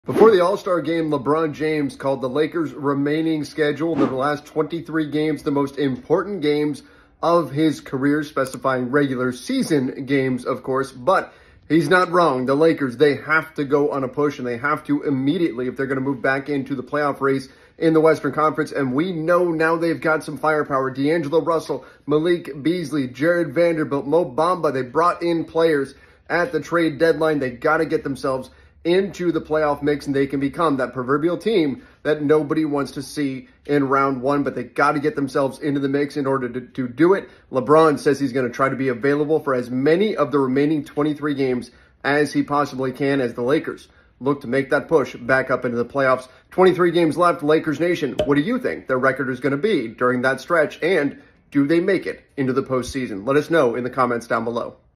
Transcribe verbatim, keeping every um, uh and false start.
Before the All-Star game, LeBron James called the Lakers' remaining schedule, the last twenty-three games, the most important games of his career, specifying regular season games, of course. But he's not wrong. The Lakers, they have to go on a push, and they have to immediately if they're going to move back into the playoff race in the Western Conference. And we know now they've got some firepower. D'Angelo Russell, Malik Beasley, Jared Vanderbilt, Mo Bamba. They brought in players at the trade deadline. They got to get themselves into the playoff mix, and they can become that proverbial team that nobody wants to see in round one, but they got to get themselves into the mix in order to, to do it. LeBron says he's going to try to be available for as many of the remaining twenty-three games as he possibly can as the Lakers look to make that push back up into the playoffs. twenty-three games left, Lakers Nation. What do you think their record is going to be during that stretch, and do they make it into the postseason? Let us know in the comments down below.